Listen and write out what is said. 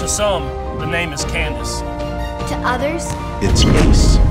To some, the name is Candace. To others, It's Ace.